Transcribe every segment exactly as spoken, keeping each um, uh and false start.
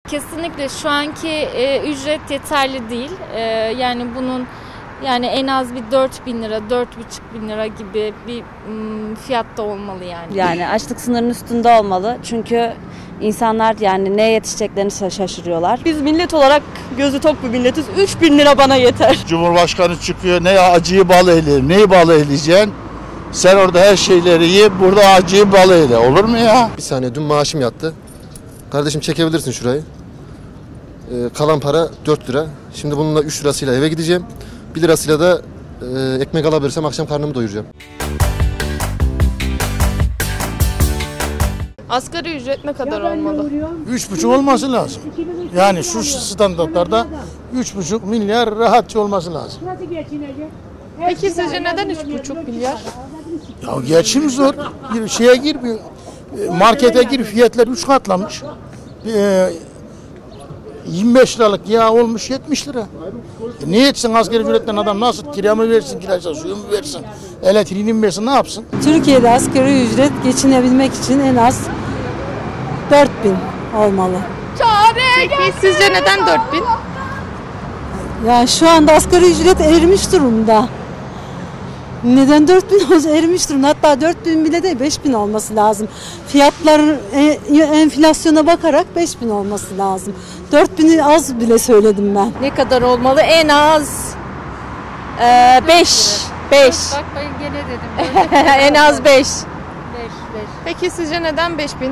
Kesinlikle şu anki e, ücret yeterli değil. E, yani bunun yani en az bir dört bin lira, dört buçuk bin lira gibi bir m, fiyatta olmalı yani. Yani açlık sınırının üstünde olmalı. Çünkü insanlar yani neye yetişeceklerini şaşırıyorlar. Biz millet olarak gözü tok bir milletiz. üç bin lira bana yeter. Cumhurbaşkanı çıkıyor, ne acıyı bal eyle, neyi bal eyleyeceksin? Sen orada her şeyleri yiyip burada acıyı bal eyle. Olur mu ya? Bir saniye, dün maaşım yattı. Kardeşim çekebilirsin şurayı. Ee, kalan para dört lira. Şimdi bununla üç lirasıyla eve gideceğim. bir lirasıyla da e, ekmek alabilirsem akşam karnımı doyuracağım. Asgari ücret ne kadar olmalı? Üç buçuk olması lazım. Yani şu standartlarda üç buçuk milyar rahatça olması lazım. Peki sizce neden üç buçuk milyar? Ya geçim zor. Bir şeye gir, bir markete gir, fiyatlar üç katlamış. E, yirmi beş liralık yağ olmuş yetmiş lira. E, ne etsin asgari ücretten adam, nasıl kira mı versin, kiraysa suyu mu versin, elektriğini mi versin, ne yapsın? Türkiye'de asgari ücret geçinebilmek için en az dört bin olmalı. Peki sizce neden dört bin? Yani şu anda asgari ücret erimiş durumda. Neden dört bin olsa erimiş durumda? Hatta dört bin bile değil, beş bin olması lazım. Fiyatlar enflasyona bakarak beş bin olması lazım. dört bini az bile söyledim ben. Ne kadar olmalı? En az beş. beş. Bak ben gene dedim. En az beş. beş, beş. Peki sizce neden beş bin?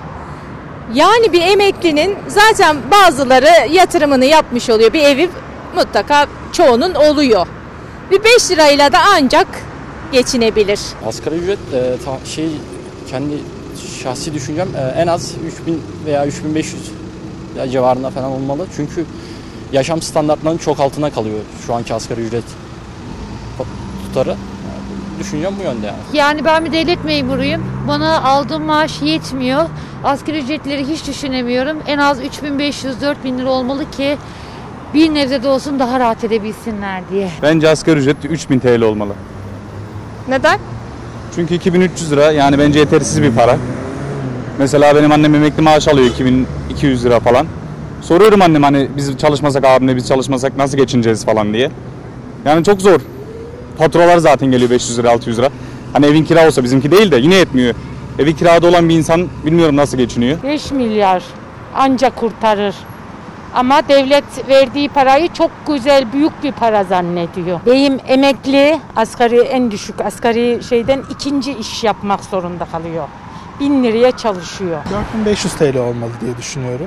Yani bir emeklinin zaten bazıları yatırımını yapmış oluyor. Bir evi mutlaka çoğunun oluyor. Bir beş lirayla da ancak geçinebilir. Asgari ücret e, ta, şey kendi şahsi düşüncem e, en az üç bin veya üç bin beş yüz civarında falan olmalı. Çünkü yaşam standartlarının çok altına kalıyor şu anki asgari ücret tutarı. Yani düşüncem bu yönde yani. Yani ben bir devlet memuruyum. Bana aldığım maaş yetmiyor. Asgari ücretleri hiç düşünemiyorum. En az üç bin beş yüz dört bin lira olmalı ki bir nebze de olsun daha rahat edebilsinler diye. Bence asgari ücret üç bin T L olmalı. Neden? Çünkü iki bin üç yüz lira yani bence yetersiz bir para. Mesela benim annem emekli maaş alıyor iki bin iki yüz lira falan. Soruyorum annem hani biz çalışmasak abimle biz çalışmasak nasıl geçineceğiz falan diye. Yani çok zor. Faturalar zaten geliyor beş yüz lira altı yüz lira. Hani evin kira olsa bizimki değil de yine yetmiyor. Evi kirada olan bir insan bilmiyorum nasıl geçiniyor. beş milyar ancak kurtarır. Ama devlet verdiği parayı çok güzel, büyük bir para zannediyor. Beyim emekli, asgari en düşük asgari şeyden ikinci iş yapmak zorunda kalıyor. Bin liraya çalışıyor. dört bin beş yüz T L olmalı diye düşünüyorum.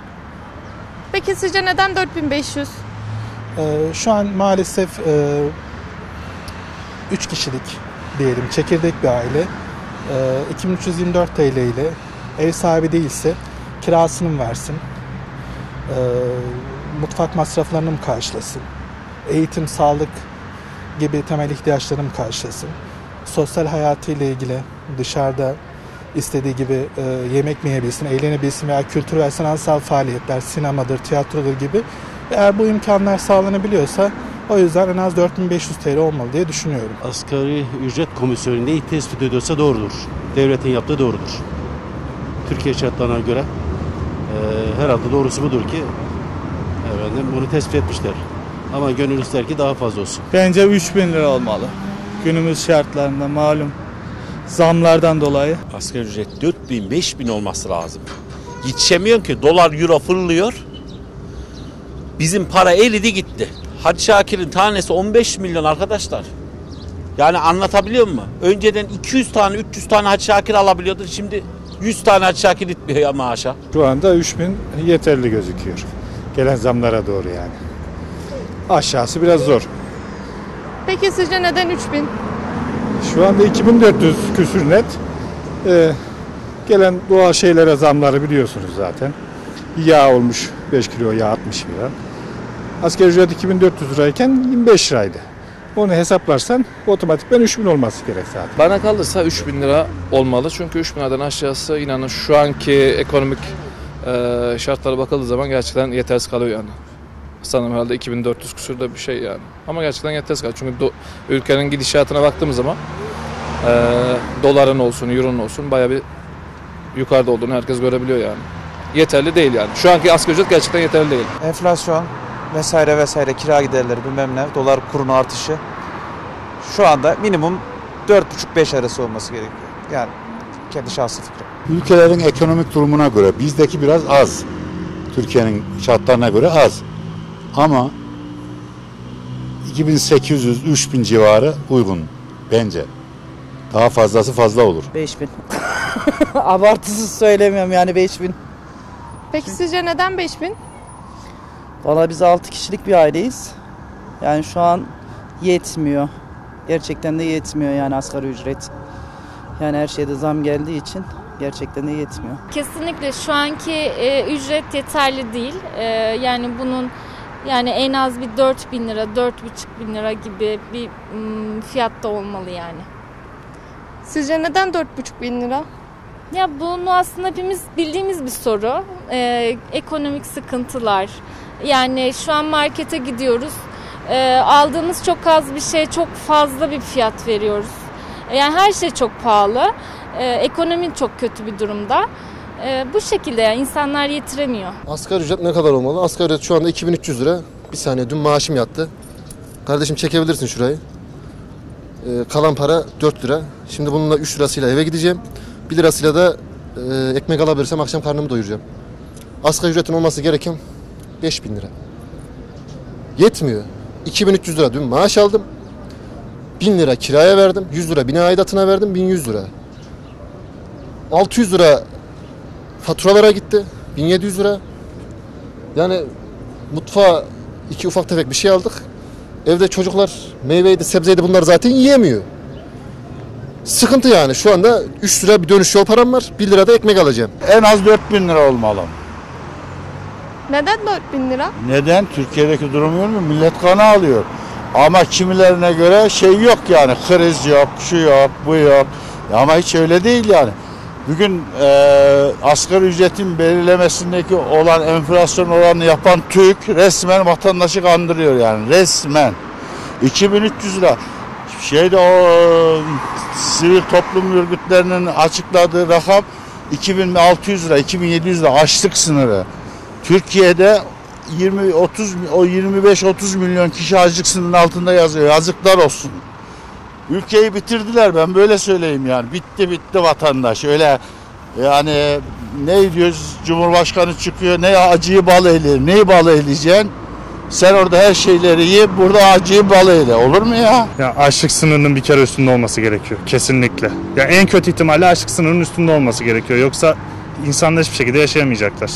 Peki sizce neden dört bin beş yüz? Ee, şu an maalesef e, üç kişilik diyelim, çekirdek bir aile. E, iki bin üç yüz yirmi dört T L ile ev sahibi değilse kirasını mı versin? E, mutfak masraflarını mı karşılasın? Eğitim, sağlık gibi temel ihtiyaçlarını mı karşılasın? Sosyal hayatıyla ilgili dışarıda istediği gibi e, yemek mi yiyebilsin, eğlenebilsin veya kültür ve sanatsal faaliyetler, sinemadır, tiyatrodur gibi. Eğer bu imkanlar sağlanabiliyorsa o yüzden en az dört bin beş yüz T L olmalı diye düşünüyorum. Asgari ücret komisyonu neyi tespit ediyorsa doğrudur. Devletin yaptığı doğrudur. Türkiye şartlarına göre e, herhalde doğrusu budur ki efendim, bunu tespit etmişler. Ama gönül ister ki daha fazla olsun. Bence üç bin lira olmalı. Günümüz şartlarında malum zamlardan dolayı. Asgari ücret dört bin beş bin olması lazım. Yetişemiyorum ki, dolar euro fırlıyor. Bizim para eridi gitti. Hacı Şakir'in tanesi on beş milyon arkadaşlar. Yani anlatabiliyor muyum? Önceden iki yüz tane üç yüz tane Hacı Şakir alabiliyordu. Şimdi yüz tane Hacı Şakir gitmiyor ya maaşa. Şu anda üç bin yeterli gözüküyor. Gelen zamlara doğru yani. Aşağısı biraz zor. Peki sizce neden üç bin? Şu anda iki bin dört yüz küsür net. Ee, gelen doğal şeylere zamları biliyorsunuz zaten. Yağ olmuş beş kilo yağ altmış lira. Asgari ücret iki bin dört yüz lirayken yirmi beş liraydı. Onu hesaplarsan otomatikman üç bin olması gerek zaten. Bana kalırsa üç bin lira olmalı. Çünkü üç bin liradan aşağısı inanın şu anki ekonomik e, şartlara bakıldığı zaman gerçekten yetersiz kalıyor yani. Sanırım herhalde iki bin dört yüz küsürde bir şey yani. Ama gerçekten yetersiz kalıyor. Çünkü do, ülkenin gidişatına baktığımız zaman e, doların olsun, euronun olsun bayağı bir yukarıda olduğunu herkes görebiliyor yani. yeterli değil yani. Şu anki asgari ücret gerçekten yeterli değil. Enflasyon vesaire vesaire, kira giderleri bilmem ne, dolar kurunun artışı şu anda minimum dört buçuk beş arası olması gerekiyor. Yani kendi şahsi fikrim. Ülkelerin ekonomik durumuna göre bizdeki biraz az. Türkiye'nin şartlarına göre az. Ama iki bin sekiz yüz üç bin civarı uygun bence. Daha fazlası fazla olur. beş bin. Abartısız söylemiyorum yani beş bin. Peki sizce neden beş bin? Valla biz altı kişilik bir aileyiz. Yani şu an yetmiyor. Gerçekten de yetmiyor yani asgari ücret. Yani her şeyde zam geldiği için gerçekten de yetmiyor. Kesinlikle şu anki e, ücret yeterli değil. E, yani bunun yani en az bir dört bin lira, dört buçuk bin lira gibi bir m, fiyatta olmalı yani. Sizce neden dört buçuk bin lira? Ya bunu aslında hepimiz bildiğimiz bir soru. Ee, ekonomik sıkıntılar. Yani şu an markete gidiyoruz. Ee, aldığımız çok az bir şey çok fazla bir fiyat veriyoruz. Yani her şey çok pahalı. Ee, ekonomi çok kötü bir durumda. Ee, bu şekilde yani insanlar yetiremiyor. Asgari ücret ne kadar olmalı? Asgari ücret şu anda iki bin üç yüz lira. Bir saniye, dün maaşım yattı. Kardeşim çekebilirsin şurayı. Ee, kalan para dört lira. Şimdi bununla üç lirasıyla eve gideceğim. bir lirasıyla da e, ekmek alabilirsem akşam karnımı doyuracağım. Asgari ücretin olması gereken beş bin lira. Yetmiyor. iki bin üç yüz lira dün maaş aldım. bin lira kiraya verdim. yüz lira bina aidatına verdim. bin yüz lira. altı yüz lira faturalara gitti. bin yedi yüz lira. Yani mutfağa iki ufak tefek bir şey aldık. Evde çocuklar meyveydi, sebzeydi, bunlar zaten yiyemiyor. Sıkıntı yani. Şu anda üç lira bir dönüş yol param var. bir lira da ekmek alacağım. En az dört bin lira olmalı. Neden dört bin lira? Neden? Türkiye'deki durum yok mu? Millet kanı alıyor. Ama kimilerine göre şey yok yani. Kriz yok, şu yok, bu yok. Ama hiç öyle değil yani. Bugün e, asgari ücretin belirlemesindeki olan enflasyon oranını yapan TÜİK resmen vatandaşı kandırıyor yani. Resmen. iki bin üç yüz lira. Şeyde o sivil toplum örgütlerinin açıkladığı rakam iki bin altı yüz lira, iki bin yedi yüz lira açlık sınırı. Türkiye'de yirmi otuz o yirmi beş otuz milyon kişi açlık sınırının altında yazıyor. Yazıklar olsun. Ülkeyi bitirdiler, ben böyle söyleyeyim yani. Bitti bitti vatandaş. Öyle yani ne diyoruz, Cumhurbaşkanı çıkıyor, ne acıyı bal eyle, neyi bal eyleyeceksin? Sen orada her şeyleri ye, burada acıyı bal eyle. Olur mu ya? Ya açlık sınırının bir kere üstünde olması gerekiyor. Kesinlikle. Ya en kötü ihtimalle açlık sınırının üstünde olması gerekiyor. Yoksa insanlar hiçbir şekilde yaşayamayacaklar.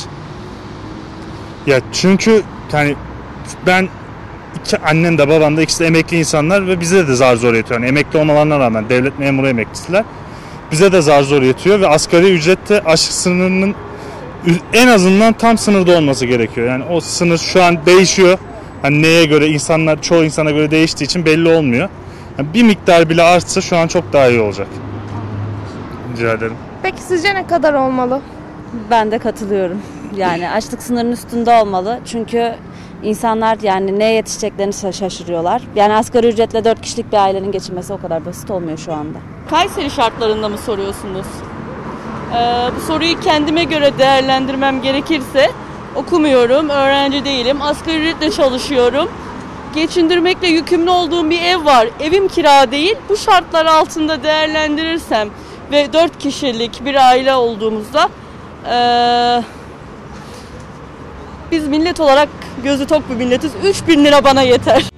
Ya çünkü yani ben iki, annem de babam da ikisi de emekli insanlar ve bize de zar zor yetiyor. Yani emekli olmalarına rağmen devlet memuru emeklisiler. Bize de zar zor yetiyor ve asgari ücrette açlık sınırının en azından tam sınırda olması gerekiyor. Yani o sınır şu an değişiyor. Hani neye göre, insanlar çoğu insana göre değiştiği için belli olmuyor. Yani bir miktar bile artsa şu an çok daha iyi olacak. Rica ederim. Peki sizce ne kadar olmalı? Ben de katılıyorum. Yani açlık sınırının üstünde olmalı. Çünkü insanlar yani neye yetişeceklerini şaşırıyorlar. Yani asgari ücretle dört kişilik bir ailenin geçinmesi o kadar basit olmuyor şu anda. Kayseri şartlarında mı soruyorsunuz? Ee, bu soruyu kendime göre değerlendirmem gerekirse okumuyorum, öğrenci değilim, asgari ücretle çalışıyorum. Geçindirmekle yükümlü olduğum bir ev var. Evim kira değil. Bu şartlar altında değerlendirirsem ve dört kişilik bir aile olduğumuzda ee, biz millet olarak gözü tok bir milletiz. üç bin lira bana yeter.